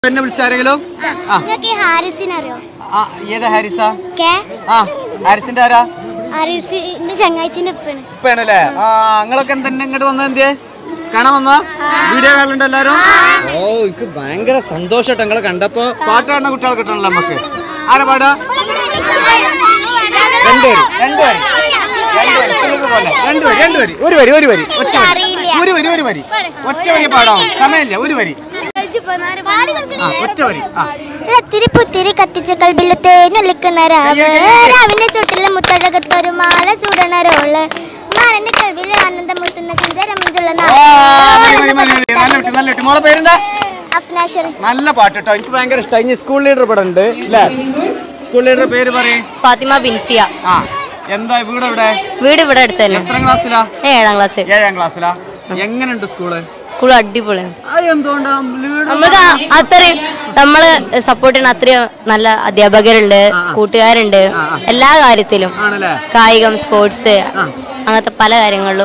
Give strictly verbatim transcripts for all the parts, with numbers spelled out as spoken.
എന്നെ വിളിച്ചാരെങ്കിലും ഏതാ ഹാരിസാ? ആ ഹാരിസിന്റെ ആരാ? ഇപ്പണല്ലേ? ആ നിങ്ങളൊക്കെ എന്തെന്നെ ഇങ്ങോട്ട് വന്നത്? എന്തേ കാണാൻ വന്ന വീഡിയോ കാണലുണ്ട് എല്ലാരും? ഓ എനിക്ക് ഭയങ്കര സന്തോഷം നിങ്ങളെ കണ്ടപ്പോ. പാട്ട് കാണുന്ന കുട്ടികളെ കിട്ടണല്ലോ നമുക്ക്. ആരാ പാടാ? രണ്ടുപേര് രണ്ടുപേര് രണ്ടുപേര് രണ്ടുപേര് ഒരു വരി ഒരു വരി ഒറ്റ ഒരു വരി ഒരു വരി ഒറ്റ വരി പാടാവും. സമയമില്ല, ഒരു വരി ഒറ്റ വരി. പുത്തിരി കത്തിച്ച കൽബിലെ തേനൊലിക്കുന്ന രാവ്, രാവിന്റെ ചുട്ടിലെ മുത്തഴകത്തൊരു മാല ചൂടണരോള്, മാരന്റെ കൽവിലെ ആനന്ദം മുത്തുന്ന ചിഞ്ചരമിഞ്ചുള്ള നല്ല പാട്ട് കേട്ടോ. എനിക്ക് ഭയങ്കര ഇഷ്ടമായി. സ്കൂൾ ലീഡർ ഇവിടെ ഉണ്ട് അല്ലേ? സ്കൂൾ ലീഡർ പേര് പറയും. ഫാത്തിമ ബിൻസിയ. ആ എന്താ വീട് എവിടെ? വീട് ഇവിടെ അടുത്ത് തന്നെ. എത്രാം ക്ലാസ്സിലാ? ഏഴാം ക്ലാസ്. ഏഴാം ക്ലാസ്സിലാ. എങ്ങനെയുണ്ട് സ്കൂള്? സ്കൂൾ അടിപൊളിയാണ്. എന്തുകൊണ്ടാ അത്രയും നമ്മള് സപ്പോർട്ട് ചെയ്യുന്ന അത്രയും നല്ല അധ്യാപകരുണ്ട്, കൂട്ടുകാരുണ്ട്, എല്ലാ കാര്യത്തിലും. കായികം, സ്പോർട്സ്, അങ്ങനത്തെ പല കാര്യങ്ങളിലും.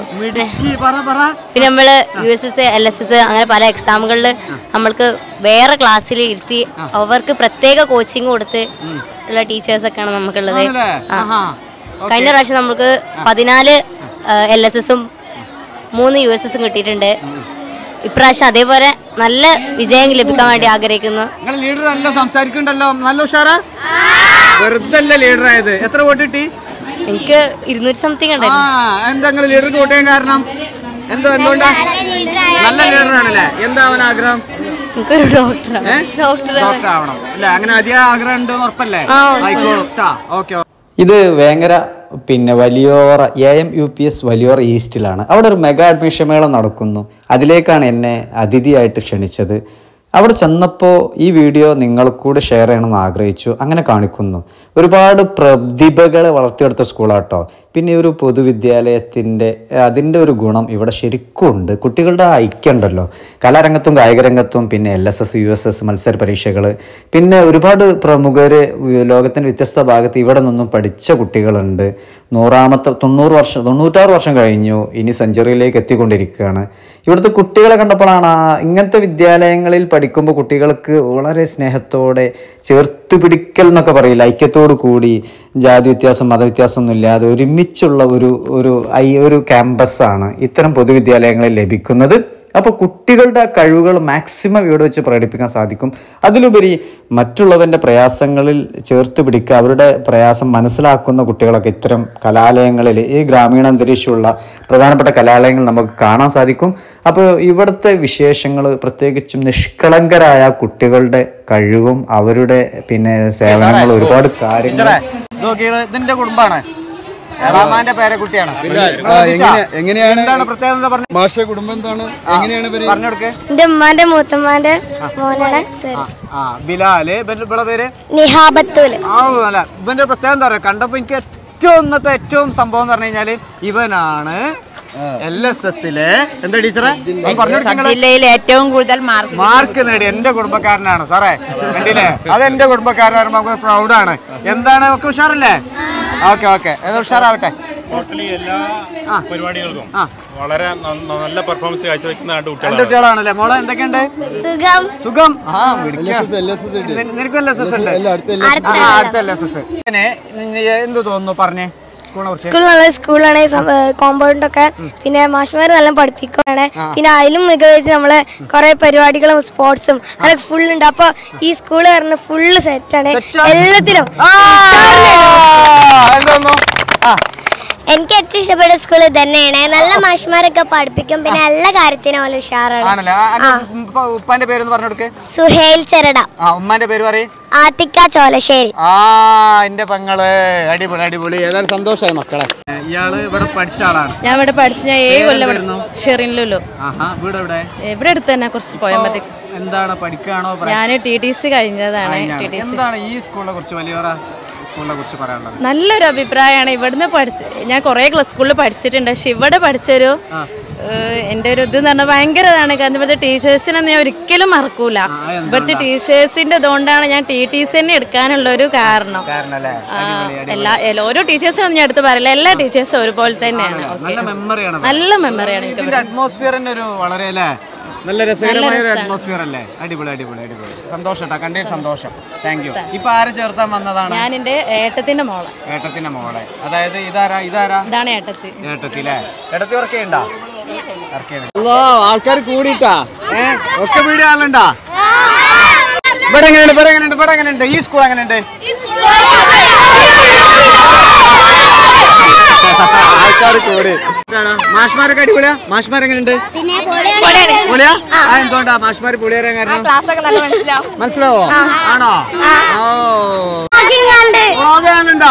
പിന്നെ നമ്മള് U S S, L S S അങ്ങനെ പല എക്സാമുകളിൽ നമ്മൾക്ക് വേറെ ക്ലാസ്സിൽ ഇരുത്തി അവർക്ക് പ്രത്യേക കോച്ചിങ് കൊടുത്ത് ഉള്ള ടീച്ചേഴ്സ് ഒക്കെയാണ് നമുക്കുള്ളത്. കഴിഞ്ഞ പ്രാവശ്യം നമുക്ക് പതിനാല് എൽ എസ് എസും മൂന്ന് യു എസ് എസും കിട്ടിയിട്ടുണ്ട്. ഇപ്രാവശ്യം അതേപോലെ നല്ല വിജയം ലഭിക്കാൻ വേണ്ടി ആഗ്രഹിക്കുന്നു. ലീഡർ നല്ല സംസാരിക്കുന്നുണ്ടല്ലോ, നല്ല ഉഷാറാ. വെറുതെ ലീഡർ ആയത്. എത്ര വോട്ട് കിട്ടി? എനിക്ക് ഇരുന്നൂറ്റി സംതിങ് ഉണ്ടായിരുന്നു. എന്താ ലീഡർക്ക് വോട്ട് ചെയ്യാൻ കാരണം? എന്തോ എന്തുകൊണ്ടാ? നല്ല ലീഡർ ആണല്ലേ? എന്താ അവൻ ആഗ്രഹം? എനിക്കൊരു ഡോക്ടർ ഡോക്ടർ ആവണം അല്ലേ? അങ്ങനെ അധികം ആഗ്രഹം ഉണ്ടെന്ന് ഉറപ്പല്ലേ? ആയിക്കോളും. ഓക്കെ. ഇത് വേങ്ങര പിന്നെ Valiyora A M U P S Valiyora ഈസ്റ്റിലാണ്. അവിടെ ഒരു മെഗാ അഡ്മിഷൻ മേള നടക്കുന്നു. അതിലേക്കാണ് എന്നെ അതിഥിയായിട്ട് ക്ഷണിച്ചത്. അവിടെ ചെന്നപ്പോൾ ഈ വീഡിയോ നിങ്ങൾ കൂടെ ഷെയർ ചെയ്യണമെന്ന് ആഗ്രഹിച്ചു. അങ്ങനെ കാണിക്കുന്നു. ഒരുപാട് പ്രതിഭകളെ വളർത്തിയെടുത്ത സ്കൂളാട്ടോ. പിന്നെ ഒരു പൊതുവിദ്യാലയത്തിൻ്റെ അതിൻ്റെ ഒരു ഗുണം ഇവിടെ ശരിക്കും ഉണ്ട്. കുട്ടികളുടെ ഐക്യം ഉണ്ടല്ലോ, കലാരംഗത്തും കായികരംഗത്തും. പിന്നെ L S S, U S S മത്സര പരീക്ഷകൾ. പിന്നെ ഒരുപാട് പ്രമുഖർ ലോകത്തിൻ്റെ വ്യത്യസ്ത ഭാഗത്ത് ഇവിടെ നിന്നും പഠിച്ച കുട്ടികളുണ്ട്. നൂറാമത്തെ തൊണ്ണൂറ് വർഷം തൊണ്ണൂറ്റാറ് വർഷം കഴിഞ്ഞു, ഇനി സെഞ്ചുറിയിലേക്ക് എത്തിക്കൊണ്ടിരിക്കുകയാണ്. ഇവിടുത്തെ കുട്ടികളെ കണ്ടപ്പോഴാണ് ഇങ്ങനത്തെ വിദ്യാലയങ്ങളിൽ പഠിക്കുമ്പോൾ കുട്ടികൾക്ക് വളരെ സ്നേഹത്തോടെ ചേർത്ത് പിടിക്കൽ എന്നൊക്കെ പറയില്ല, ഐക്യത്തോടു കൂടി ജാതി വ്യത്യാസം മതവ്യത്യാസം ഒന്നും ഇല്ലാതെ ഒരുമിച്ചുള്ള ഒരു ഒരു ഐ ഒരു ക്യാമ്പസാണ് ഇത്തരം പൊതുവിദ്യാലയങ്ങളിൽ ലഭിക്കുന്നത്. അപ്പോൾ കുട്ടികളുടെ കഴിവുകൾ മാക്സിമം ഇവിടെ വെച്ച് പ്രകടിപ്പിക്കാൻ സാധിക്കും. അതിലുപരി മറ്റുള്ളവൻ്റെ പ്രയാസങ്ങളിൽ ചേർത്ത് പിടിക്കുക, അവരുടെ പ്രയാസം മനസ്സിലാക്കുന്ന കുട്ടികളൊക്കെ ഇത്തരം കലാലയങ്ങളിൽ, ഈ ഗ്രാമീണ അന്തരീക്ഷമുള്ള പ്രധാനപ്പെട്ട കലാലയങ്ങൾ നമുക്ക് കാണാൻ സാധിക്കും. അപ്പോൾ ഇവിടുത്തെ വിശേഷങ്ങൾ, പ്രത്യേകിച്ചും നിഷ്കളങ്കരായ കുട്ടികളുടെ കഴിവും അവരുടെ പിന്നെ സേവനങ്ങളും ഒരുപാട് കാര്യങ്ങൾ. ഇതിന്റെ കുടുംബമാണ്, റഹ്മാന്റെ പേരക്കുട്ടിയാണ്. എങ്ങനെയാണ് മാഷെ കുടുംബം എന്താണ്? എങ്ങനെയാണ് പറഞ്ഞെടുക്ക്. എന്റെ ഉമ്മാന്റെ മൂത്തമ്മാന്റെ മോനാണ് ബിലാല്. ഇവരുടെ പേര് നിഹാബത്തുല്. ആ അല്ല, ഇവന്റെ പ്രത്യേകത എന്താ പറയുക? കണ്ടപ്പോ എനിക്ക് ഏറ്റവും ഇന്നത്തെ ഏറ്റവും സംഭവം എന്ന് പറഞ്ഞു കഴിഞ്ഞാല് ഇവനാണ് എൽ എസ് എസിലെ എന്താ ടീച്ചറെ ജില്ലയിലെ ഏറ്റവും കൂടുതൽ മാർക്ക് നേടി എന്റെ കുടുംബക്കാരനാണ് സാറേ. കണ്ടില്ലേ? അത് എന്റെ കുടുംബക്കാരനാണ്, നമുക്ക് പ്രൗഡാണ്. എന്താണ് ഒക്കെ ഉഷാറല്ലേ? Okay okay, ഉഷാറാവട്ടെ. എല്ലാ പരിപാടികൾക്കും വളരെ നല്ല പെർഫോമൻസ് കാഴ്ചവെക്കുന്ന കുട്ടികളാണല്ലേ. മോളെ എന്തൊക്കെയുണ്ട്? സുഖം സുഖം. ആ നിനക്കും എൽ എസ് എസ് ഉണ്ട്? അടുത്ത എൽ എസ് എസ്. എന്ത് തോന്നുന്നു പറഞ്ഞേ? സ്കൂൾ നല്ല സ്കൂളാണ്, കോമ്പൗണ്ടൊക്കെ. പിന്നെ മാഷ്മാര് നല്ല പഠിപ്പിക്കുകയാണ്. പിന്നെ അതിലും മികവായിട്ട് നമ്മള് കുറെ പരിപാടികളും സ്പോർട്സും അതൊക്കെ ഫുൾ ഉണ്ട്. അപ്പൊ ഈ സ്കൂള് പറഞ്ഞ ഫുള്ള് സെറ്റാണ് എല്ലാത്തിലും. എനിക്ക് ഏറ്റവും ഇഷ്ടപ്പെട്ട സ്കൂൾ തന്നെയാണ്. നല്ല മാഷ്മാരൊക്കെ പഠിപ്പിക്കും, പിന്നെ എല്ലാ കാര്യത്തിനും പോലെ ഉഷാറാണ്. ഉപ്പാന്റെ പേര് പറഞ്ഞെടുക്ക്. സുഹേൽ ചെരട. ഉമ്മാന്റെ പേര് പറയും. ആത്തിക്ക ചോലശ്ശേരി. ആ എന്റെ പെങ്ങള്. അടിപൊളി അടിപൊളി. ഏതായാലും സന്തോഷമായി മക്കളെ. ഇയാള് ഇവിടെ പഠിച്ച ആളാണ്? ഞാൻ ഇവിടെ പഠിച്ച ഞാൻ ഏഴ് കൊല്ലം ഷെറിൻലുലു. വീട് എവിടെ? ഇവിടെ അടുത്ത് തന്നെ, കുറച്ച് പോയാൽ മതി. എന്താണ് പഠിക്കാണോ? ഞാൻ ടി ടി സി കഴിഞ്ഞതാണ്. എന്താണ് ഈ സ്കൂളിനെ കുറിച്ച് വലിയോറ നല്ലൊരു അഭിപ്രായമാണ്. ഇവിടുന്ന് പഠിച്ച് ഞാൻ കുറെ ക്ലാസ് സ്കൂളിൽ പഠിച്ചിട്ടുണ്ട്. പക്ഷെ ഇവിടെ പഠിച്ചൊരു എൻ്റെ ഒരു ഇത് എന്ന് പറഞ്ഞാൽ ഭയങ്കര ഇതാണ്. കാരണം ഇവിടുത്തെ ടീച്ചേഴ്സിനെ ഞാൻ ഒരിക്കലും മറക്കൂല. ഇവിടുത്തെ ടീച്ചേഴ്സിന്റെ ഇതുകൊണ്ടാണ് ഞാൻ ടി ടി സി തന്നെ എടുക്കാനുള്ള ഒരു കാരണം. എല്ലാ ഓരോ ടീച്ചേഴ്സിനും ഞാൻ എടുത്ത് പറയില്ല, എല്ലാ ടീച്ചേഴ്സും ഒരുപോലെ തന്നെയാണ്. നല്ല മെമ്മറിയാണ് എനിക്ക്. അറ്റ്മോസ്ഫിയർ നല്ല രസകരമായ ഒരു അറ്റ്മോസ്ഫിയർ അല്ലേ? അടിപൊളി അടിപൊളി അടിപൊളി. സന്തോഷം കേട്ടോ, കണ്ടേ സന്തോഷം. Thank you. ഇപ്പൊ ആരെ ചേർത്താൻ വന്നതാണ്? ഞാൻ എന്റെ ഏട്ടത്തിന്റെ മോളെ. ഏട്ടത്തിന്റെ മോളെ, അതായത് ഇതാരാ? ഇതാരാ? ഇതാണ് ഏട്ടത്തി. ഏട്ടത്തി അല്ലേ? ഏട്ടത്തി വർക്ക് ചെയ്യണ്ടാ? ആൾക്കാർ കൂടിട്ടാ ഏഹ് ഒക്കെ വീഡിയോ ആളുണ്ടാ? ഇവിടെ എങ്ങനെയുണ്ട്? ഇവിടെ എങ്ങനെയുണ്ട്? ഇവിടെ എങ്ങനെയുണ്ട്? ഈ സ്കൂൾ എങ്ങനെയുണ്ട്? ആൾക്കാർ കൂടി. മാഷ്മാരൊക്കെ അടിപൊളിയാ? മാഷ്മാർ എങ്ങനെയുണ്ട്? പൊളിയാ? ആ എന്തുകൊണ്ടാ മാഷ്മാര് പൊളിയേറാൻ കാരണം? മനസ്സിലാവോ? ആണോ? ഓ കാണുന്നുണ്ടോ?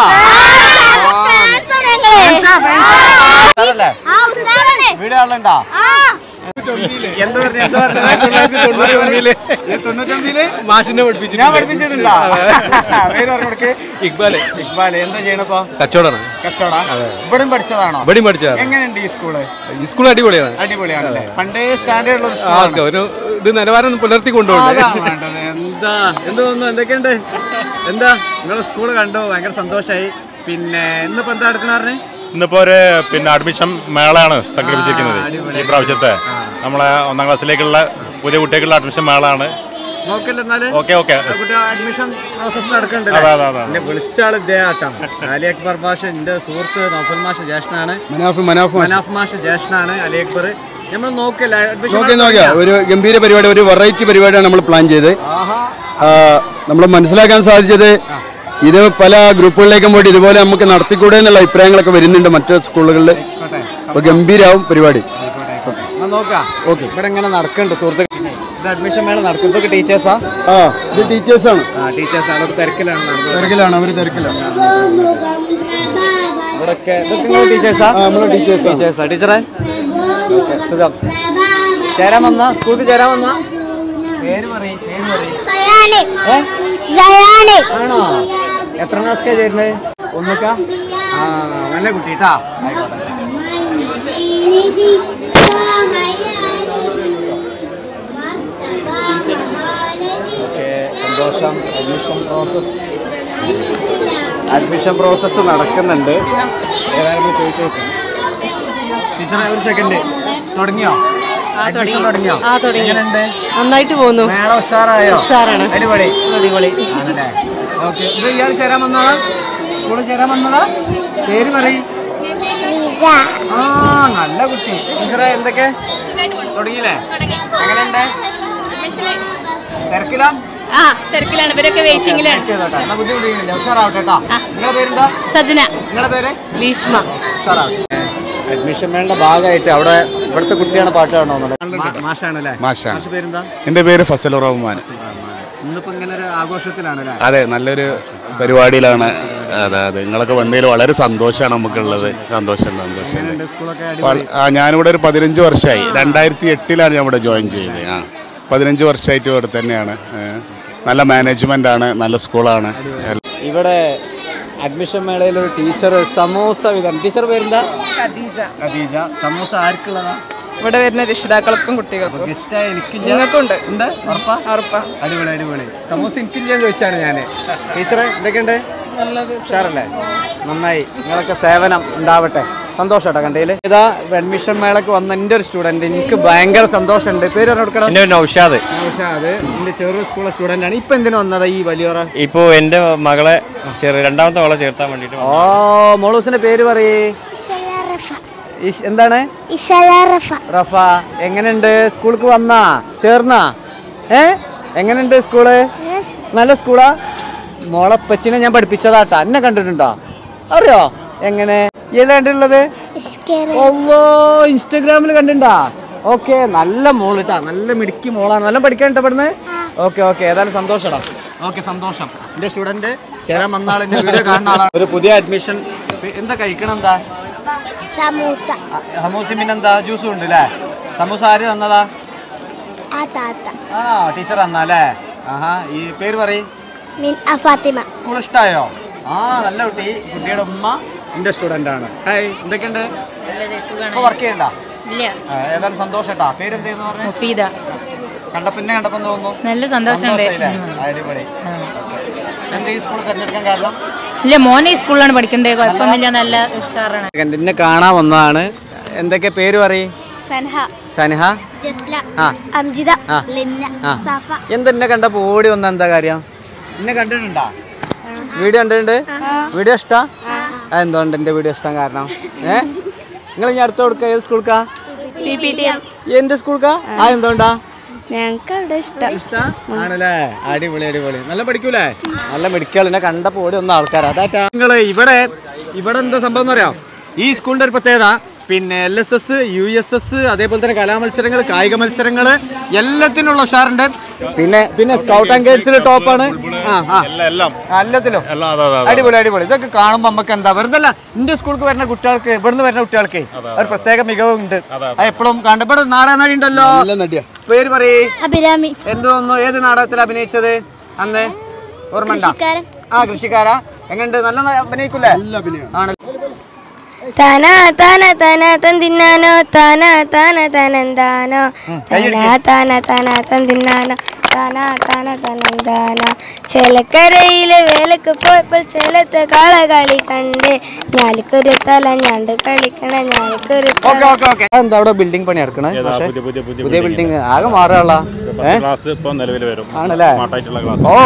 വീഡിയോ ആളുണ്ടോ? എന്താ പറഞ്ഞ എന്താ പറഞ്ഞ മാഷിനെ പഠിപ്പിച്ചു ഞാൻ പഠിപ്പിച്ചിട്ടുണ്ടോ? പേര് പറഞ്ഞ ഇക്ബാല്. ഇക്ബാല് എന്താ ചെയ്യണപ്പോ? കച്ചവടമാണ്. കച്ചവട ഇവിടെയും പഠിച്ചതാണോ? ഇവിടെയും പഠിച്ചതാണ്. എങ്ങനെയുണ്ട് ഈ സ്കൂള്? ഈ സ്കൂൾ അടിപൊളിയാണ്. അടിപൊളിയാണല്ലേ? പണ്ടേ സ്റ്റാൻഡേർഡ് ഒരു ഇത് നിലവാരം പുലർത്തി കൊണ്ടുപോകും. എന്താ എന്ത് തോന്നുന്നു? എന്തൊക്കെയുണ്ട്? എന്താ നിങ്ങളെ സ്കൂള് കണ്ടു ഭയങ്കര സന്തോഷായി. പിന്നെ ഇന്നിപ്പോ എന്താ എടുക്കണ? ഇന്നിപ്പോ ഒരു പിന്നെ അഡ്മിഷൻ മേളയാണ് സംഘടിപ്പിച്ചിരിക്കുന്നത് ഈ പ്രാവശ്യത്തെ. നമ്മളെ ഒന്നാം ക്ലാസ്സിലേക്കുള്ള പുതിയ കുട്ടികൾക്കുള്ള അഡ്മിഷൻ മേളയാണ്. ഓക്കെ ഓക്കെ അഡ്മിഷൻ പ്രോസസ് നടക്കുന്നുണ്ട്. വിളിച്ചാള് ഇദ്ദേഹം അലി അക്ബർ മാഷ്, എന്റെ സുഹൃത്ത് നൗഫൽ മാഷ് ജ്യേഷ്ഠനാണ്. മനാഫ് മാഷ് ജ്യേഷ്ഠനാണ് അലി അക്ബർ. നമ്മൾ നോക്കില്ല ഒരു ഗംഭീര പരിപാടി, ഒരു വെറൈറ്റി പരിപാടിയാണ് നമ്മൾ പ്ലാൻ ചെയ്ത്. നമ്മൾ മനസ്സിലാക്കാൻ സാധിച്ചത് ഇത് പല ഗ്രൂപ്പുകളിലേക്കും പോയിട്ട് ഇതുപോലെ നമുക്ക് നടത്തിക്കൂടെ എന്നുള്ള അഭിപ്രായങ്ങളൊക്കെ വരുന്നുണ്ട് മറ്റു സ്കൂളുകളിൽ. അപ്പോൾ ഗംഭീരാവും പരിപാടി. ഓക്കെ ഇവിടെ ഇങ്ങനെ നടക്കുന്നുണ്ട് സുഹൃത്തുക്കൾ. ഇത് അഡ്മിഷൻ മേള നടക്കുന്നത് ടീച്ചേഴ്സാ? ആ ഇത് ടീച്ചേഴ്സാണ്. ആ ടീച്ചേഴ്സാണ്. അവർ തിരക്കിലാണ് തിരക്കിലാണ് അവർ തിരക്കിലാണ് ഇവിടെയൊക്കെ. ഇതൊക്കെ ടീച്ചേഴ്സാ? നമ്മളെ ടീച്ചേഴ്സ് ടീച്ചേഴ്സാ. ടീച്ചറെ സുഖം. ചേരാൻ വന്ന സ്കൂളിൽ ചേരാൻ വന്ന പേര് പറയും. പേര് പറയും. ആണോ? എത്ര ക്ലാസ്ക്കാ ചേരുന്നത്? ഒന്നൊക്കെ? ആ നല്ല കുട്ടിട്ടാ. ആയിക്കോട്ടെ. ഓക്കെ സന്തോഷം. അഡ്മിഷൻ പ്രോസസ് അഡ്മിഷൻ പ്രോസസ്സ് നടക്കുന്നുണ്ട്. ഏതായാലും ചോദിച്ചു നോക്കാം. ടീച്ചറെ ഒരു സെക്കൻഡ്. തുടങ്ങിയോ? അഡ്മിഷൻ തുടങ്ങിയോ? എങ്ങനെയുണ്ട്? നന്നായിട്ട് പോകുന്നു. മേള ഉഷാറായോ? ഉഷാറാണ്. അടിപൊളി അടിപൊളി ആണല്ലേ? ഓക്കെ. ഇത് ഇയാൾ ചേരാൻ വന്നതാ? സ്കൂളിൽ ചേരാൻ വന്നതാ? പേര് പറയും. ആ നല്ല കുട്ടി. ടീച്ചറെ എന്തൊക്കെ തുടങ്ങിയില്ലേ? എങ്ങനെയുണ്ട്? തിരക്കിലാ? ആ തിരക്കിലാണ്. ഇവരൊക്കെ വെയിറ്റിംഗിലാണ്. ബുദ്ധിമുട്ടില്ല. ഉഷാറാവട്ടെ കേട്ടോ. നിങ്ങളുടെ പേരെന്താ? സജന. നിങ്ങളുടെ പേര്? ലീഷ്മ. ഉഷാറാവട്ടെ. അഡ്മിഷൻ വേണ്ട ഭാഗമായിട്ട് അവിടെ ഇവിടുത്തെ കുട്ടിയാണ് പാട്ട് കാണുന്നത്. മാഷാണല്ലേ? മാഷ് പേരെന്താ? എൻ്റെ പേര് ഫസലുർ റഹ്മാൻ. ഇന്നിപ്പോ ഇങ്ങനെ ഒരു ആഘോഷത്തിലാണല്ലേ? അതെ നല്ലൊരു പരിപാടിയിലാണ്. അതെ അതെ നിങ്ങളൊക്കെ വന്നതിൽ വളരെ സന്തോഷമാണ് നമുക്കുള്ളത്. സന്തോഷം സന്തോഷം. ആ ഞാനിവിടെ ഒരു പതിനഞ്ച് വർഷമായി. രണ്ടായിരത്തി എട്ടിലാണ് ഞാൻ ഇവിടെ ജോയിൻ ചെയ്തത്. ആ പതിനഞ്ച് വർഷമായിട്ട് ഇവിടെ തന്നെയാണ്. നല്ല മാനേജ്മെന്റ് ആണ്, നല്ല സ്കൂളാണ്. ഇവിടെ അഡ്മിഷൻ മേളയിൽ ഒരു ടീച്ചർ സമൂസ വിതരണം. ടീച്ചർ പേരെന്താ? ഖദീജ. ഖദീജ. സമൂസ ആർക്കുള്ളതാ? ഇവിടെ വരുന്ന രക്ഷിതാക്കൾക്കും കുട്ടികൾക്കും. ഇഷ്ടമായി? എനിക്കില്ല. നിങ്ങൾക്കുണ്ട്? ഉണ്ട്. ഉറപ്പാ? ഉറപ്പാ. അടിപൊളി അടിപൊളി. സമൂസ എനിക്കില്ലെന്ന് ചോദിച്ചാണ് ഞാൻ. ടീച്ചറെ എന്തൊക്കെയുണ്ട്? നല്ലത്. ഉഷാറല്ലേ? നന്നായി. നിങ്ങളൊക്കെ സേവനം ഉണ്ടാവട്ടെ. സന്തോഷം കേട്ടോ കണ്ടതിൽ. ഇതാ അഡ്മിഷൻ മേളക്ക് വന്ന എൻ്റെ ഒരു സ്റ്റുഡൻറ്റ്. എനിക്ക് ഭയങ്കര സന്തോഷമുണ്ട്. പേര് കൊടുക്കണം. എൻ്റെ നൗഷാദ്. നൗഷാദ് എൻ്റെ ചെറു സ്കൂളിലെ സ്റ്റുഡൻ്റ് ആണ്. ഇപ്പം എന്തിനു വന്നതാ ഈ വലിയോറ? ഇപ്പോൾ എൻ്റെ മകളെ രണ്ടാമത്തെ മകളെ ചേർത്താൻ വേണ്ടിയിട്ട്. ഓ മോളൂസിന്റെ പേര് പറയേ. എന്താണ്? റഫ. എങ്ങനെയുണ്ട്? സ്കൂൾക്ക് വന്നാ? ചേർന്നാ? ഏ എങ്ങനെയുണ്ട് സ്കൂള്? നല്ല സ്കൂളാ? മോളെ പച്ചിനെ ഞാൻ പഠിപ്പിച്ചതാട്ടാ. എന്നെ കണ്ടിട്ടുണ്ടോ? അറിയോ? എങ്ങനെ ഏതാ കണ്ടിട്ടുള്ളത്? ഓ ഇൻസ്റ്റാഗ്രാമിൽ കണ്ടിട്ടുണ്ടാ? ഓക്കെ നല്ല മോളിട്ടാ. നല്ല മിടുക്കി മോളാണ്. നല്ല പഠിക്കാൻ ഇഷ്ടപ്പെടുന്നത്. ഓക്കെ ഓക്കെ ഏതായാലും സന്തോഷടാ. ഓക്കെ സന്തോഷം. എൻ്റെ സ്റ്റുഡൻറ്റ് ചേരാൻ വന്ന ആൾ എൻ്റെ വീഡിയോ കാണുന്ന ആളാണ്. ഒരു പുതിയ അഡ്മിഷൻ. എന്താ കഴിക്കണം? എന്താ? സമൂസ. പിന്നെന്താ? ജ്യൂസും ഉണ്ട് അല്ലേ? സമൂസ ആര് തന്നതാ? ആ ടീച്ചർ തന്നല്ലേ? ആഹാ. ഈ പേര് പറയും. സ്കൂൾ ഇഷ്ടമായോ? ആ നല്ല കുട്ടി. കുട്ടിയുടെ ഉമ്മ എൻ്റെ സ്റ്റുഡൻ്റ് ആണ്. ഹായ് എന്തൊക്കെയുണ്ട്? വർക്ക് ചെയ്യണ്ട? ഏതായാലും സന്തോഷട്ടാ. പേരെന്തെന്ന് പറഞ്ഞു? മുഫീദ. കണ്ടപ്പോ പിന്നെ കണ്ടപ്പോ തോന്നുന്നു നല്ല സന്തോഷമുണ്ട്. അടിപൊളി. എന്താ ഈ സ്കൂൾ തിരഞ്ഞെടുക്കാൻ കാരണം? ഇല്ല മോനെ ഈ സ്കൂളിലാണ് പഠിക്കണ്ടേ. കുഴപ്പമൊന്നുമില്ല. നല്ല ഉഷാറാണ്. എന്നെ കാണാൻ വന്നതാണ്. എന്തൊക്കെ പേര് പറയും? സനഹ, അംജിത, എന്തെന്നെ കണ്ടപ്പോ ഓടി വന്ന എന്താ കാര്യം? എന്നെ കണ്ടിട്ടുണ്ടാ? വീഡിയോ കണ്ടിട്ടുണ്ട്? വീഡിയോ ഇഷ്ടാ? എന്തുകൊണ്ട് എന്റെ വീഡിയോ ഇഷ്ടം കാരണം? ഏഹ് നിങ്ങൾ ഇനി അടുത്ത കൊടുക്ക? ഏത് സ്കൂൾക്കാ? എന്റെ സ്കൂൾക്കാ? ആ എന്തുകൊണ്ടാ? ഞങ്ങൾക്ക് ഇഷ്ടം ആണല്ലേ? അടിപൊളി അടിപൊളി. നല്ല പഠിക്കൂലേ? നല്ല പഠിക്കാൾ. എന്നെ കണ്ടപ്പോ ഓടി വന്ന ആൾക്കാരാ. അതാറ്റാ നിങ്ങള് ഇവിടെ ഇവിടെ എന്താ സംഭവം എന്ന് അറിയാം? ഈ സ്കൂളിന്റെ ഒരു പ്രത്യേകത പിന്നെ L S S, U S S, അതേപോലെ തന്നെ കലാമത്സരങ്ങൾ, കായിക മത്സരങ്ങൾ എല്ലാത്തിനുള്ള ഉഷാറുണ്ട്. പിന്നെ പിന്നെ സ്കൗട്ട് ആൻഡ് ഗൈഡ്സിൽ ടോപ്പാണ്. എല്ലാത്തിലും അടിപൊളി അടിപൊളി. ഇതൊക്കെ കാണുമ്പോൾ നമുക്ക് എന്താ വെറുതെ അല്ല, എന്റെ സ്കൂൾക്ക് വരുന്ന കുട്ടികൾക്ക്, ഇവിടുന്ന് വരുന്ന കുട്ടികൾക്ക് ഒരു പ്രത്യേക മികവുണ്ട്. അത് എപ്പോഴും കണ്ട. ഇവിടെ നാടകനടി ഉണ്ടല്ലോ, പേര് പറയേ. അഭിരാമി. എന്ത് തോന്നുന്നു? ഏത് നാടകത്തിൽ അഭിനയിച്ചത് അന്ന്? ഓർമ്മ ഉണ്ടോ? ആ കൃഷിക്കാരാ. എങ്ങനെയുണ്ട്? നല്ല അഭിനയിക്കൂലേ? ആണ്. തന തന തന തന്തിന്നാനോ തന തന തനന്താനോ തന തന തന തന്തിന്നാനോ തന തന തനന്താനോ. ചേലക്കരയിലെ വേലക്ക് പോയപ്പോൾ ചേലത്തെ കാളകളി കണ്ട് ഞാലിക്കൊരു തല ഞണ്ട് കളിക്കണ ഞാലിക്കൊരു. എന്താ അവിടെ ബിൽഡിംഗ് പണി നടക്കണേ? പുതിയ ബിൽഡിംഗ് ആകെ മാറാനുള്ള ആണല്ലേ? ഓ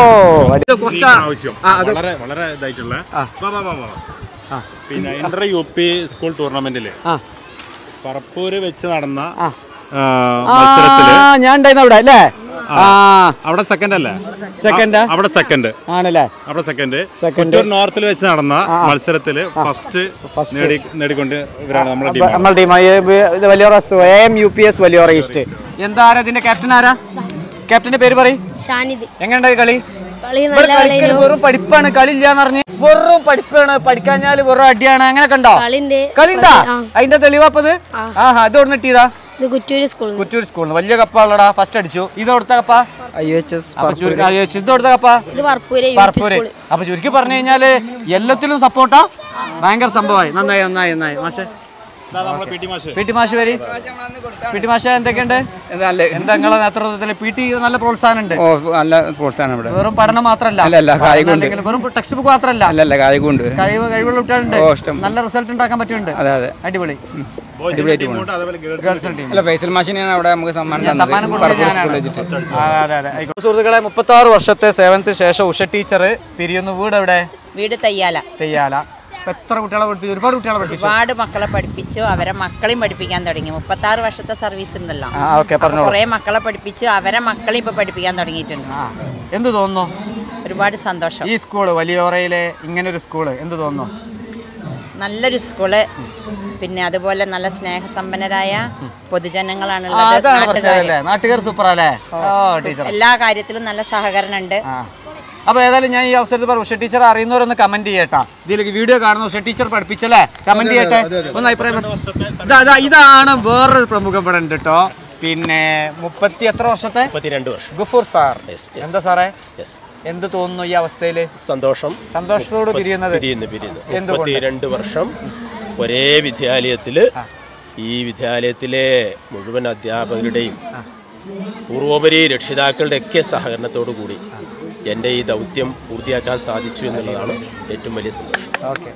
പിന്നെ ഇന്റർ യു പി സ്കൂൾ ടൂർണമെന്റില് പറപ്പൂര് വെച്ച് നടന്ന മത്സരത്തില് ഞാൻ ഉണ്ടായിരുന്നു അവിടെ അല്ലേ? അവിടെ സെക്കൻഡ് അല്ലേ? സെക്കൻഡ് അവിടെ സെക്കൻഡ് ആണല്ലേ? അവിടെ സെക്കൻഡ് സെക്കൻഡ് നോർത്തിൽ വെച്ച് നടന്ന മത്സരത്തില് ഫസ്റ്റ് നേടിക്കൊണ്ട് ഇവരാണ് നമ്മുടെ team. Valiyora M U P S Valiyora east. എന്താ ഇതിന്റെ ക്യാപ്റ്റൻ ആരാ? ക്യാപ്റ്റന്റെ പേര് പറയും. എങ്ങനെയുണ്ടായി കളി? വെറും പഠിപ്പാണ്, കളി ഇല്ലാന്ന് പറഞ്ഞ് വെറും പഠിപ്പാണ്. പഠിക്കാഞ്ഞാല് വെറും അടിയാണ്. അങ്ങനെ കണ്ടോ? കളിണ്ടാ? അതിന്റെ തെളിവാപ്പത്? ആഹാ. ഇത് എവിടെ കിട്ടിയതാ? കുറ്റൂർ സ്കൂളിൽ വലിയ കപ്പാളടാ. ഫസ്റ്റ് അടിച്ചു. ഇത് കൊടുത്ത കപ്പ? ഇത് കൊടുത്ത കപ്പ? പറപ്പൂര്. അപ്പൊ ചുരുക്കി പറഞ്ഞു കഴിഞ്ഞാല് എല്ലാത്തിലും സപ്പോർട്ടാ. ഭയങ്കര സംഭവമായി. നന്നായി നന്നായി നന്നായി മാഷെ. പി ടി മാഷ് വരി. പി ടി മാഷ എന്തൊക്കെയുണ്ട്? എന്താ നിങ്ങളെ നേതൃത്വത്തിൽ പി ടി നല്ല പ്രോത്സാഹനം ഉണ്ട്? നല്ല പ്രോത്സാഹനം ഇവിടെ. വെറും പഠനം മാത്രമല്ല, വെറും ടെക്സ്റ്റ് ബുക്ക് മാത്രമല്ല, അല്ലല്ല കായികമുണ്ട്. കഴിവ് കഴിവുള്ള കുട്ടികളുണ്ട്. നല്ല റിസൾട്ട് ഉണ്ടാക്കാൻ പറ്റുന്നുണ്ട്. അതെ അതെ അടിപൊളി. ഫൈസൽ മാഷിനെയാണ് അവിടെ നമുക്ക് സമ്മാനം. സുഹൃത്തുക്കളെ, മുപ്പത്തി ആറ് വർഷത്തെ സേവനത്തിന് ശേഷം ഉഷ ടീച്ചർ പിരിയുന്നു. വീട് എവിടെ? വീട് തയ്യാല. തയ്യാല. എത്ര കുട്ടികളെ പഠിപ്പിച്ചു? ഒരുപാട് കുട്ടികളെ പഠിപ്പിച്ചു. ഒരുപാട് മക്കളെ പഠിപ്പിച്ചു. അവരെ മക്കളെയും പഠിപ്പിക്കാൻ തുടങ്ങി. മുപ്പത്തി ആറ് വർഷത്തെ സർവീസ് ഉണ്ടല്ലോ. കുറെ മക്കളെ പഠിപ്പിച്ചു. അവരെ മക്കളെയും ഇപ്പൊ പഠിപ്പിക്കാൻ തുടങ്ങിയിട്ടുണ്ട്. എന്ത് തോന്നുന്നു? ഒരുപാട് സന്തോഷം. ഈ സ്കൂള് വലിയോറയിലെ ഇങ്ങനൊരു സ്കൂള് എന്ത് തോന്നുന്നു? നല്ലൊരു സ്കൂള്. പിന്നെ അതുപോലെ നല്ല സ്നേഹസമ്പന്നരായ പൊതുജനങ്ങളാണ്. നാട്ടുകാർ സൂപ്പറല്ലേ? എല്ലാ കാര്യത്തിലും നല്ല സഹകരണം ഉണ്ട്. അപ്പൊ ഏതായാലും ഞാൻ ഈ അവസരത്തിൽ പറഞ്ഞു, ഉഷ ടീച്ചർ അറിയുന്നവരൊന്ന് കമന്റ് ചെയ്യട്ടാ. ഇതിലേക്ക് വീഡിയോ കാണുന്ന ഉഷ ടീച്ചർ പഠിപ്പിച്ചല്ലേ? കമന്റ് ചെയ്യട്ടെ. ഒന്ന് അഭിപ്രായം. ഇതാ ഇതാണ് വേറൊരു പ്രമുഖം ഇവിടെ ഉണ്ട് കേട്ടോ. പിന്നെ മുപ്പത്തി എത്ര വർഷത്തെ? ഗുഫൂർ സാർ. എന്താ സാറേ എന്ത് തോന്നുന്നു ഈ അവസ്ഥയില്? സന്തോഷം. സന്തോഷത്തോട് പിരിയുന്നത്? മുപ്പത്തിരണ്ട് വർഷം ഒരേ വിദ്യാലയത്തില്, ഈ വിദ്യാലയത്തിലെ മുഴുവൻ അധ്യാപകരുടെയും പൂർവോപരി രക്ഷിതാക്കളുടെ ഒക്കെ സഹകരണത്തോടു കൂടി എൻ്റെ ഈ ദൗത്യം പൂർത്തിയാക്കാൻ സാധിച്ചു എന്നുള്ളതാണ് ഏറ്റവും വലിയ സന്തോഷം.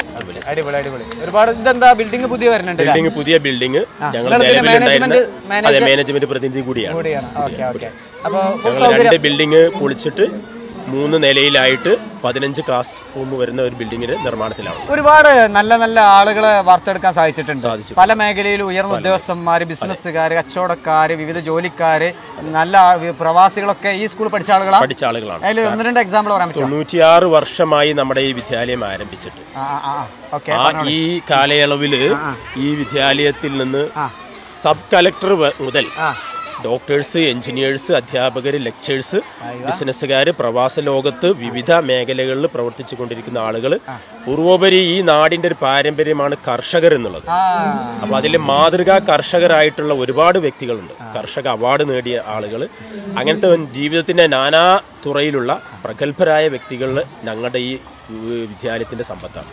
ഒരുപാട് ഇതെന്താ ബിൽഡിംഗ് പുതിയ വരുന്നുണ്ട്? ബിൽഡിംഗ് പുതിയ ബിൽഡിംഗ് ഞങ്ങൾ നിലവിലുണ്ടായിരുന്ന അതെ മാനേജ്മെന്റ് പ്രതിനിധി കൂടിയാണ്. ഞങ്ങൾ രണ്ട് ബിൽഡിംഗ് പൊളിച്ചിട്ട് മൂന്ന് നിലയിലായിട്ട് പതിനഞ്ച് ക്ലാസ് റൂം വരുന്ന ഒരു ബിൽഡിങ്ങിന് നിർമ്മാണത്തിലാണ്. ഒരുപാട് നല്ല നല്ല ആളുകളെ വാർത്തെടുക്കാൻ സാധിച്ചിട്ടുണ്ട്. പല മേഖലയിലും ഉയർന്ന ഉദ്യോഗസ്ഥന്മാര്, ബിസിനസ്സുകാര്, കച്ചവടക്കാര്, വിവിധ ജോലിക്കാര്, നല്ല പ്രവാസികളൊക്കെ ഈ സ്കൂൾ പഠിച്ച ആളുകളാണ് പഠിച്ച ആളുകളാണ് അതിൽ ഒന്ന് രണ്ട് എക്സാമ്പിൾ പറയാൻ പറ്റും. തൊണ്ണൂറ്റിയാറ് വർഷമായി നമ്മുടെ ഈ വിദ്യാലയം ആരംഭിച്ചിട്ട്. ഈ കാലയളവില് ഈ വിദ്യാലയത്തിൽ നിന്ന് സബ് കളക്ടർ മുതൽ ഡോക്ടേഴ്സ്, എഞ്ചിനീയേഴ്സ്, അധ്യാപകർ, ലെക്ചേഴ്സ്, ബിസിനസ്സുകാർ, പ്രവാസ ലോകത്ത് വിവിധ മേഖലകളിൽ പ്രവർത്തിച്ചു കൊണ്ടിരിക്കുന്ന ആളുകൾ, പൂർവോപരി ഈ നാടിൻ്റെ ഒരു പാരമ്പര്യമാണ് കർഷകർ എന്നുള്ളത്. അപ്പോൾ അതിൽ മാതൃകാ കർഷകരായിട്ടുള്ള ഒരുപാട് വ്യക്തികളുണ്ട്. കർഷക അവാർഡ് നേടിയ ആളുകൾ, അങ്ങനത്തെ ജീവിതത്തിൻ്റെ നാനാ തുറയിലുള്ള പ്രഗത്ഭരായ വ്യക്തികൾ ഞങ്ങളുടെ ഈ വിദ്യാലയത്തിൻ്റെ സമ്പത്താണ്.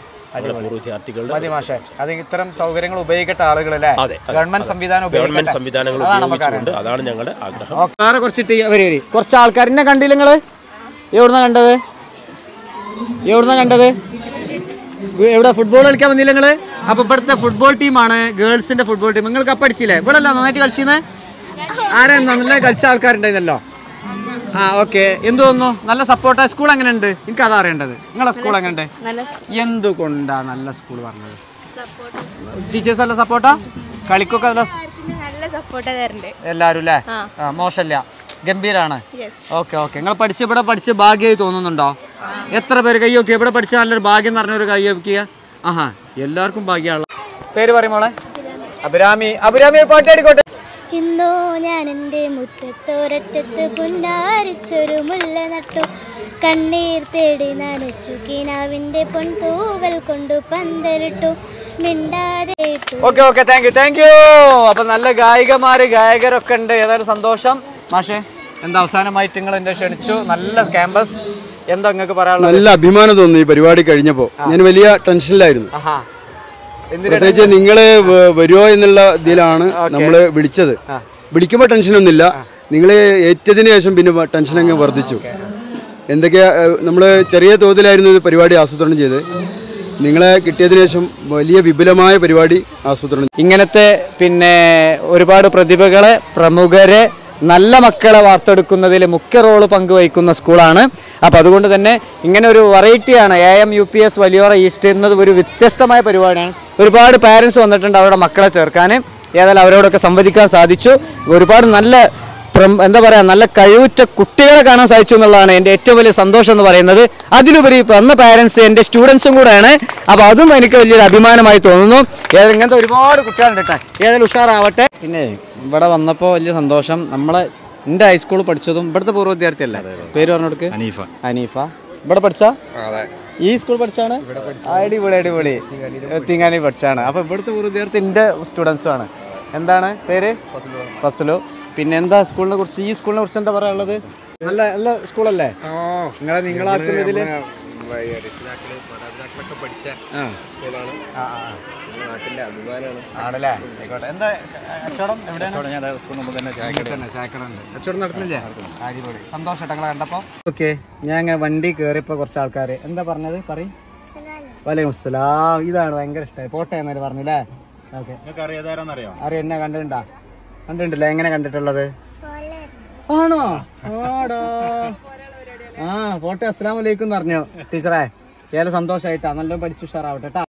ഇത്തരം സൗകര്യങ്ങൾ ഉപയോഗിക്കട്ടെ ആളുകൾ. ഗവൺമെന്റ് സംവിധാനം ഗവൺമെന്റ് സംവിധാനങ്ങൾ ഉപയോഗിച്ചുകൊണ്ട് അതാണ് ഞങ്ങളുടെ ആഗ്രഹം. കുറച്ചിട്ട് കുറച്ച് ആൾക്കാരിനെ കണ്ടില്ല നിങ്ങള്? എവിടുന്ന കണ്ടത്? എവിടുന്ന കണ്ടത്? എവിടെ ഫുട്ബോൾ കളിക്കാൻ വന്നില്ല നിങ്ങള്? അപ്പൊ ഇവിടുത്തെ ഫുട്ബോൾ ടീമാണ് ഗേൾസിന്റെ ഫുട്ബോൾ ടീം. നിങ്ങൾ കപ്പടിച്ചില്ലേ? ഇവിടെ അല്ല നന്നായിട്ട് കളിച്ചിരുന്നേ? ആരെ നല്ല കളിച്ച ആൾക്കാരുണ്ടായിരുന്നല്ലോ. ആ ഓക്കെ. എന്ത് തോന്നുന്നു? നല്ല സപ്പോർട്ടാ? സ്കൂൾ എങ്ങനെ ഉണ്ട്? എനിക്ക് അതാ അറിയേണ്ടത്. നിങ്ങളെ സ്കൂൾ എങ്ങനെ ഉണ്ട്? എന്തുകൊണ്ടാ നല്ല സ്കൂൾ പറഞ്ഞത്? ടീച്ചേഴ്സ് നല്ല സപ്പോർട്ടാ? കളിക്കൊക്കെ നല്ല സപ്പോർട്ടാ തരണ്ടേ എല്ലാരും അല്ലേ? മോശമല്ല, ഗംഭീരാണ്. Okay okay. നിങ്ങൾ പഠിച്ച് ഇവിടെ പഠിച്ച് ഭാഗ്യമായി തോന്നുന്നുണ്ടോ? എത്ര പേര് കൈ നോക്കിയ ഇവിടെ പഠിച്ച നല്ലൊരു ഭാഗ്യം എന്ന് പറഞ്ഞൊരു കൈ നോക്കിയ? ആഹാ, എല്ലാവർക്കും ഭാഗ്യമുള്ള. പേര് പറയുമോളെ? അഭിരാമി. അഭിരാമി പാട്ടാടിക്കോട്ടെ. ഇന്നോ ഞാൻ എൻ്റെ മുറ്റത്തോരറ്റത്ത് പുന്നാരിച്ചൊരു മുല്ല നട്ടു, കണ്ണീർ തേടി നനച്ചു കിനാവിൻ്റെ പൊൻതൂവൽ കൊണ്ടു പന്തലിട്ടു, മിണ്ടാതെ. Okay okay, thank you thank you. അപ്പൊ നല്ല ഗായികമാര് ഗായകരൊക്കെ ഉണ്ട്. ഏതായാലും സന്തോഷം. മാഷേ, എന്താ അവസാനമായിട്ട് നിങ്ങൾ എന്നെ ക്ഷണിച്ചു, നല്ല ക്യാമ്പസ്, എന്താ നിങ്ങൾക്ക് പറയാനുള്ളത്? നല്ല അഭിമാനം തോന്നി ഈ പരിപാടി കഴിഞ്ഞപ്പോ. ഞാൻ വലിയ ടെൻഷനിലായിരുന്നു. പ്രത്യേകിച്ച് നിങ്ങള് വരുമോ എന്നുള്ള ഇതിലാണ് നമ്മള് വിളിച്ചത്. വിളിക്കുമ്പോൾ ടെൻഷനൊന്നുമില്ല, നിങ്ങള് ഏറ്റതിന് ശേഷം പിന്നെ ടെൻഷൻ അങ്ങ് വർദ്ധിച്ചു. എന്തൊക്കെയാ നമ്മൾ ചെറിയ തോതിലായിരുന്നു ഇത് പരിപാടി ആസൂത്രണം ചെയ്ത്. നിങ്ങളെ കിട്ടിയതിനു ശേഷം വലിയ വിപുലമായ പരിപാടി ആസൂത്രണം. ഇങ്ങനത്തെ പിന്നെ ഒരുപാട് പ്രതിഭകളെ, പ്രമുഖരെ, നല്ല മക്കളെ വാർത്തെടുക്കുന്നതിൽ മുഖ്യ റോള് പങ്കുവഹിക്കുന്ന സ്കൂളാണ്. അപ്പോൾ അതുകൊണ്ട് തന്നെ ഇങ്ങനെ ഒരു വെറൈറ്റിയാണ് A M U P S Valiyora east എന്നത്. ഒരു വ്യത്യസ്തമായ പരിപാടിയാണ്. ഒരുപാട് പാരൻസ് വന്നിട്ടുണ്ട് അവരുടെ മക്കളെ ചേർക്കാൻ. ഏതായാലും അവരോടൊക്കെ സംവദിക്കാൻ സാധിച്ചു. ഒരുപാട് നല്ല എന്താ പറയുക, നല്ല കഴിവുറ്റ കുട്ടികളെ കാണാൻ സാധിച്ചു എന്നുള്ളതാണ് എൻ്റെ ഏറ്റവും വലിയ സന്തോഷം എന്ന് പറയുന്നത്. അതിലുപരി വന്ന പാരൻസ് എൻ്റെ സ്റ്റുഡൻസും കൂടെയാണ്. അപ്പോൾ അതും എനിക്ക് വലിയൊരു അഭിമാനമായി തോന്നുന്നു. ഏതായാലും ഇങ്ങനത്തെ ഒരുപാട് കുട്ടികളുണ്ട് കേട്ടോ. ഏതായാലും ഉഷാറാവട്ടെ. പിന്നെ ഇവിടെ വന്നപ്പോൾ വലിയ സന്തോഷം. നമ്മളെ എൻ്റെ ഹൈസ്കൂളിൽ പഠിച്ചതും ഇവിടുത്തെ പൂർവ്വ വിദ്യാർത്ഥി അല്ലേ? പേര് പറഞ്ഞെടുക്ക്. ഹനീഫ. ഹനീഫ ഇവിടെ പഠിച്ച? ഈ സ്കൂൾ പഠിച്ചാണ്? അടിപൊളി അടിപൊളി. തിങ്ങാനി പഠിച്ചാണ്. അപ്പോൾ ഇവിടുത്തെ പൂർവ്വ വിദ്യാർത്ഥി എൻ്റെ സ്റ്റുഡൻസും ആണ്. എന്താണ് പേര്? ഫസലു. പിന്നെ എന്താ സ്കൂളിനെ കുറിച്ച്, ഈ സ്കൂളിനെ കുറിച്ച് എന്താ പറയാനുള്ളത്? നല്ല നല്ല സ്കൂളല്ലേ? നിങ്ങളെ നിങ്ങളാക്കുന്നതില് ആണല്ലേ? ആയിക്കോട്ടെ. എന്താ കച്ചവടം എവിടെയാണ്? കച്ചവടം നടത്തുന്നില്ലേ? അടിപൊളി. സന്തോഷം ഞങ്ങളെ കണ്ടപ്പോൾ. ഓക്കെ, ഞാൻ അങ്ങനെ വണ്ടി കയറിയപ്പോൾ കുറച്ച് ആൾക്കാർ എന്താ പറഞ്ഞത്? പറയും. വലൈക്കും അസ്സലാം. ഇതാണ് ഭയങ്കര ഇഷ്ടമായി. പോട്ടെ എന്നൊരു പറഞ്ഞല്ലേ? ഓക്കെ. അറിയാം, എന്നെ കണ്ടിട്ടുണ്ടാ? കണ്ടിട്ടില്ല. എങ്ങനെ കണ്ടിട്ടുള്ളത്? ആണോ? ആടോ. ആ പോട്ടെ. അസ്സലാമു അലൈക്കും എന്ന് പറഞ്ഞു ടീച്ചറെ. ഏറെ സന്തോഷമായിട്ടാ. നല്ലോണം പഠിച്ചു ഉഷാറാവട്ടെ.